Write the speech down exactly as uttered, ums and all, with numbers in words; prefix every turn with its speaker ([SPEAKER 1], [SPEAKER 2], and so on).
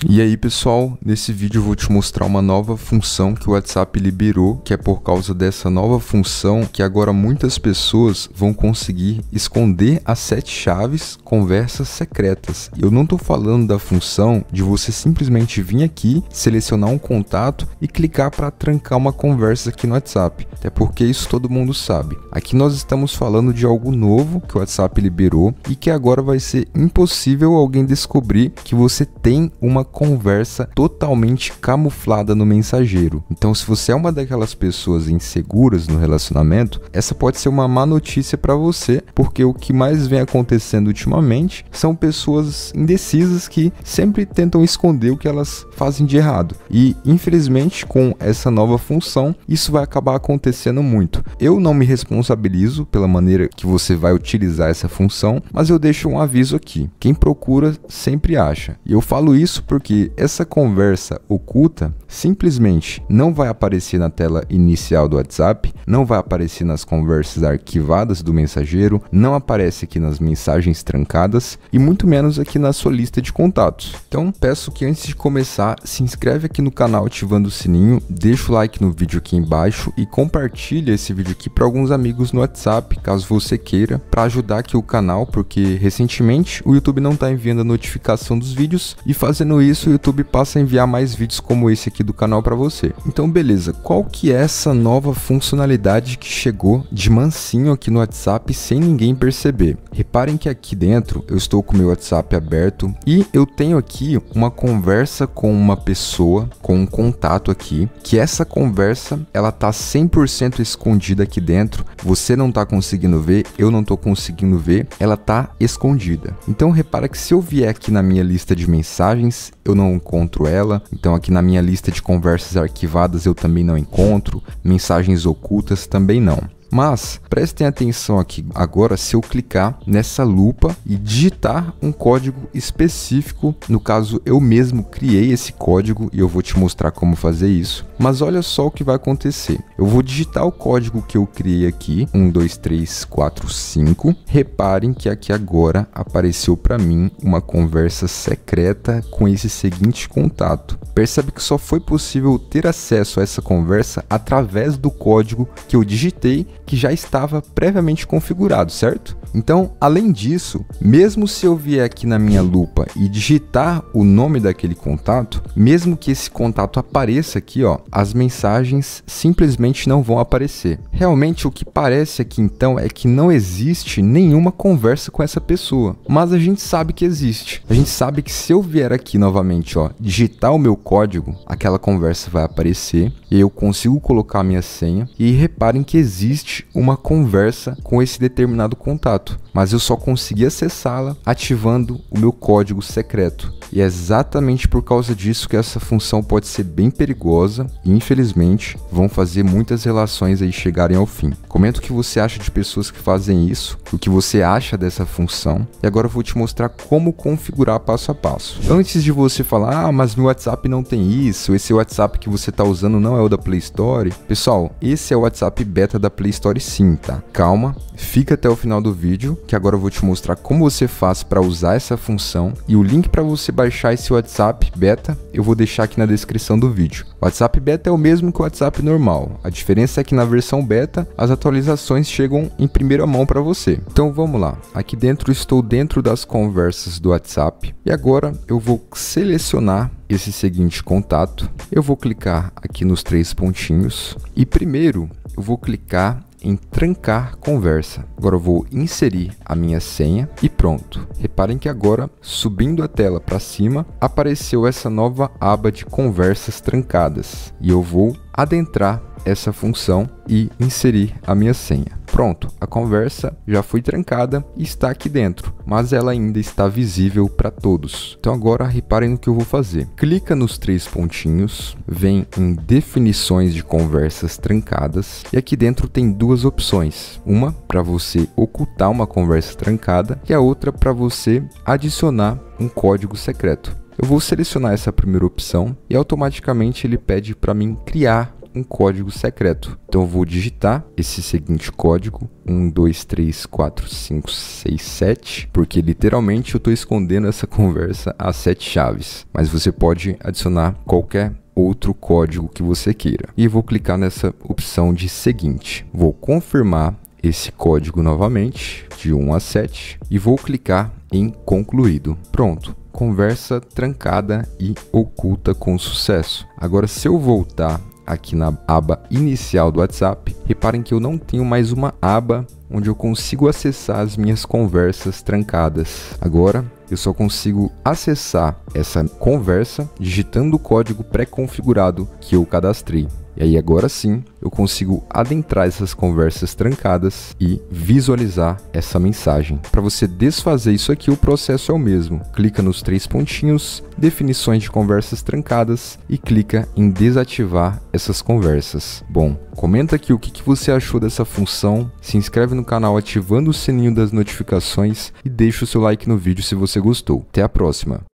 [SPEAKER 1] E aí pessoal, nesse vídeo eu vou te mostrar uma nova função que o WhatsApp liberou, que é por causa dessa nova função que agora muitas pessoas vão conseguir esconder as sete chaves conversas secretas. Eu não estou falando da função de você simplesmente vir aqui, selecionar um contato e clicar para trancar uma conversa aqui no WhatsApp, até porque isso todo mundo sabe. Aqui nós estamos falando de algo novo que o WhatsApp liberou e que agora vai ser impossível alguém descobrir que você tem uma conversa totalmente camuflada no mensageiro. Então, se você é uma daquelas pessoas inseguras no relacionamento, essa pode ser uma má notícia para você, porque o que mais vem acontecendo ultimamente são pessoas indecisas que sempre tentam esconder o que elas fazem de errado. E, infelizmente, com essa nova função, isso vai acabar acontecendo muito. Eu não me responsabilizo pela maneira que você vai utilizar essa função, mas eu deixo um aviso aqui. Quem procura sempre acha. E eu falo isso porque essa conversa oculta simplesmente não vai aparecer na tela inicial do WhatsApp, não vai aparecer nas conversas arquivadas do mensageiro, não aparece aqui nas mensagens trancadas e muito menos aqui na sua lista de contatos. Então peço que antes de começar, se inscreve aqui no canal ativando o sininho, deixa o like no vídeo aqui embaixo e compartilha esse vídeo aqui para alguns amigos no WhatsApp, caso você queira, para ajudar aqui o canal, porque recentemente o YouTube não está enviando a notificação dos vídeos e fazendo isso o YouTube passa a enviar mais vídeos como esse aqui do canal para você. Então beleza, qual que é essa nova funcionalidade que chegou de mansinho aqui no WhatsApp sem ninguém perceber? Reparem que aqui dentro eu estou com o meu WhatsApp aberto e eu tenho aqui uma conversa com uma pessoa, com um contato aqui, que essa conversa ela tá cem por cento escondida aqui dentro, você não tá conseguindo ver, eu não tô conseguindo ver, ela tá escondida. Então repara que se eu vier aqui na minha lista de mensagens, eu não encontro ela, então aqui na minha lista de conversas arquivadas eu também não encontro, mensagens ocultas também não. Mas prestem atenção aqui agora se eu clicar nessa lupa e digitar um código específico, no caso eu mesmo criei esse código e eu vou te mostrar como fazer isso. Mas olha só o que vai acontecer, eu vou digitar o código que eu criei aqui, um dois três quatro cinco, reparem que aqui agora apareceu para mim uma conversa secreta com esse seguinte contato. Percebe que só foi possível ter acesso a essa conversa através do código que eu digitei, que já estava previamente configurado, certo? Então, além disso, mesmo se eu vier aqui na minha lupa e digitar o nome daquele contato, mesmo que esse contato apareça aqui, ó, as mensagens simplesmente não vão aparecer. Realmente o que parece aqui então é que não existe nenhuma conversa com essa pessoa, mas a gente sabe que existe. A gente sabe que se eu vier aqui novamente, ó, digitar o meu código, aquela conversa vai aparecer e eu consigo colocar a minha senha e reparem que existe uma conversa com esse determinado contato, mas eu só consegui acessá-la ativando o meu código secreto. E é exatamente por causa disso que essa função pode ser bem perigosa e infelizmente vão fazer muitas relações aí chegarem ao fim. Comenta o que você acha de pessoas que fazem isso, o que você acha dessa função e agora eu vou te mostrar como configurar passo a passo. Antes de você falar, ah, mas no WhatsApp não tem isso, esse WhatsApp que você está usando não é o da Play Store. Pessoal, esse é o WhatsApp beta da Play Store sim, tá? Calma, fica até o final do vídeo que agora eu vou te mostrar como você faz para usar essa função e o link para você baixar esse WhatsApp beta eu vou deixar aqui na descrição do vídeo. O WhatsApp beta é o mesmo que o WhatsApp normal, a diferença é que na versão beta as atualizações chegam em primeira mão para você. Então vamos lá, aqui dentro estou dentro das conversas do WhatsApp e agora eu vou selecionar esse seguinte contato, eu vou clicar aqui nos três pontinhos e primeiro eu vou clicar em trancar conversa. Agora eu vou inserir a minha senha e pronto. Reparem que agora, subindo a tela para cima, apareceu essa nova aba de conversas trancadas e eu vou adentrar essa função e inserir a minha senha. Pronto, a conversa já foi trancada e está aqui dentro, mas ela ainda está visível para todos. Então agora reparem no que eu vou fazer. Clica nos três pontinhos, vem em definições de conversas trancadas e aqui dentro tem duas opções. Uma para você ocultar uma conversa trancada e a outra para você adicionar um código secreto. Eu vou selecionar essa primeira opção e automaticamente ele pede para mim criar um código secreto. Então eu vou digitar esse seguinte código, um dois três quatro cinco seis sete, porque literalmente eu estou escondendo essa conversa a sete chaves, mas você pode adicionar qualquer outro código que você queira. E vou clicar nessa opção de seguinte. Vou confirmar esse código novamente, de um a sete, e vou clicar em concluído. Pronto, conversa trancada e oculta com sucesso. Agora, se eu voltar aqui na aba inicial do WhatsApp, reparem que eu não tenho mais uma aba onde eu consigo acessar as minhas conversas trancadas. Agora, eu só consigo acessar essa conversa digitando o código pré-configurado que eu cadastrei. E aí agora sim, eu consigo adentrar essas conversas trancadas e visualizar essa mensagem. Para você desfazer isso aqui, o processo é o mesmo. Clica nos três pontinhos, definições de conversas trancadas e clica em desativar essas conversas. Bom, comenta aqui o que você achou dessa função, se inscreve no canal ativando o sininho das notificações e deixa o seu like no vídeo se você gostou. Até a próxima!